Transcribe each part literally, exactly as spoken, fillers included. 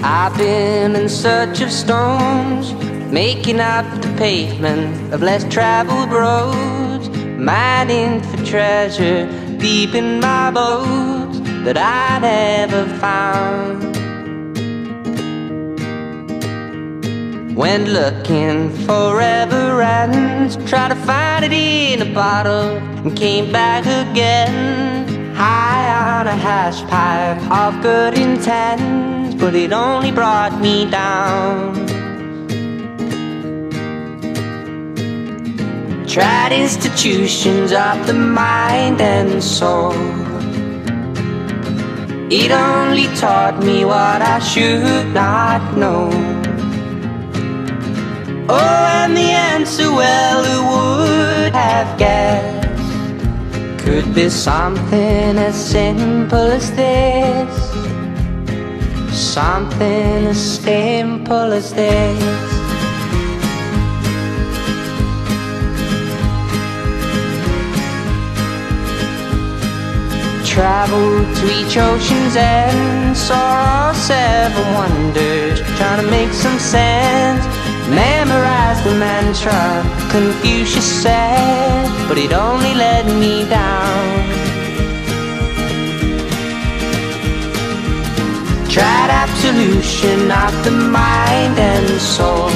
I've been in search of stones, making up the pavement of less traveled roads, mining for treasure deep in my bones that I never found. Went looking forever and tried to find it in a bottle and came back again, high on a hash pipe of good intent, but it only brought me down. Tried institutions of the mind and soul, it only taught me what I should not know. Oh, and the answer, well, who would have guessed, could be something as simple as this, something as simple as this. Traveled to each ocean's end, saw all seven wonders, trying to make some sense. Memorized the mantra Confucius said, but it only led me down. Tried absolution of the mind and soul,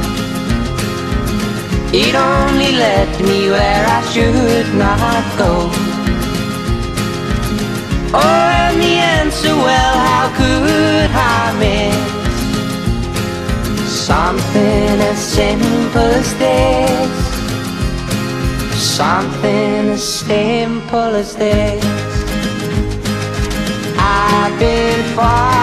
it only led me where I should not go. Oh, and the answer, well, how could I miss something as simple as this, something as simple as this. I've been far